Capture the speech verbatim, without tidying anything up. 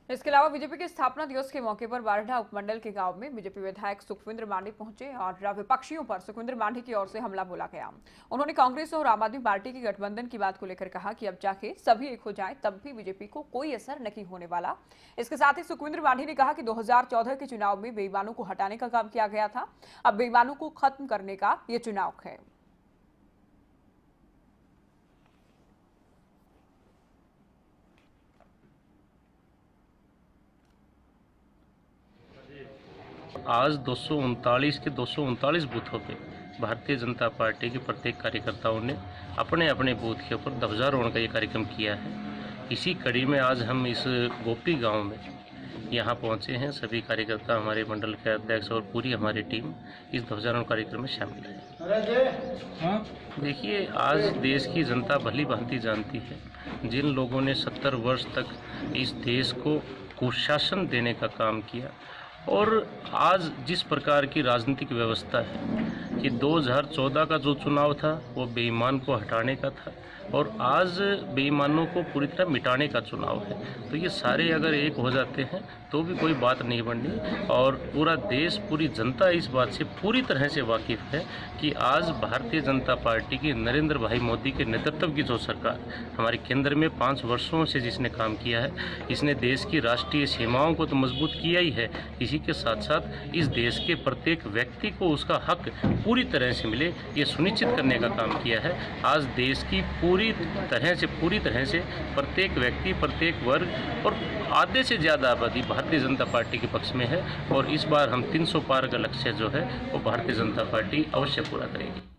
इसके अलावा बीजेपी के स्थापना दिवस के मौके पर बारडा उपमंडल के गांव में बीजेपी विधायक सुखविंद्र मांडी पहुंचे और विपक्षियों पर सुखविंद्र मांडी की ओर से हमला बोला गया। उन्होंने कांग्रेस और आम आदमी पार्टी के गठबंधन की बात को लेकर कहा कि अब जाके सभी एक हो जाएं तब भी बीजेपी को कोई असर नहीं होने वाला। इसके साथ ही सुखविंद्र मांडी ने कहा कि दो हजार चौदह के चुनाव में बेईमानों को हटाने का काम किया गया था, अब बेईमानों को खत्म करने का ये चुनाव है। आज दो सौ उनतालीस के दो सौ उनतालीस बूथों पे भारतीय जनता पार्टी के प्रत्येक कार्यकर्ताओं ने अपने अपने बूथ के ऊपर ध्वजारोहण का ये कार्यक्रम किया है। इसी कड़ी में आज हम इस गोपी गांव में यहाँ पहुँचे हैं। सभी कार्यकर्ता, हमारे मंडल के अध्यक्ष और पूरी हमारी टीम इस ध्वजारोहण कार्यक्रम में शामिल है। देखिए, आज देश की जनता भली भांति जानती है, जिन लोगों ने सत्तर वर्ष तक इस देश को कुशासन देने का काम किया और आज जिस प्रकार की राजनीतिक व्यवस्था है कि दो हज़ार चौदह का जो चुनाव था वो बेईमान को हटाने का था और आज बेईमानों को पूरी तरह मिटाने का चुनाव है। तो ये सारे अगर एक हो जाते हैं तो भी कोई बात नहीं बननी और पूरा देश, पूरी जनता इस बात से पूरी तरह से वाकिफ़ है कि आज भारतीय जनता पार्टी की नरेंद्र भाई मोदी के नेतृत्व की जो सरकार हमारे केंद्र में पाँच वर्षों से जिसने काम किया है, इसने देश की राष्ट्रीय सीमाओं को तो मजबूत किया ही है, इसी के साथ साथ इस देश के प्रत्येक व्यक्ति को उसका हक पूरी तरह से मिले, ये सुनिश्चित करने का काम किया है। आज देश की पूरी तरह से पूरी तरह से प्रत्येक व्यक्ति, प्रत्येक वर्ग और आधे से ज़्यादा आबादी भारतीय जनता पार्टी के पक्ष में है और इस बार हम तीन सौ पार का लक्ष्य जो है वो भारतीय जनता पार्टी अवश्य पूरा करेगी।